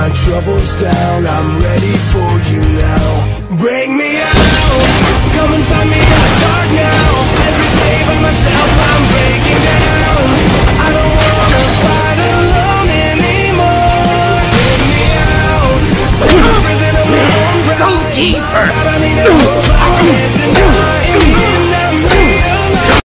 my troubles down, I'm ready for you now. Bring me out, come and find me in the dark now. Every day by myself I'm breaking down. I don't wanna fight alone anymore. Bring me out, from the prison of my own pride. Go deeper! I need a hope I can't deny.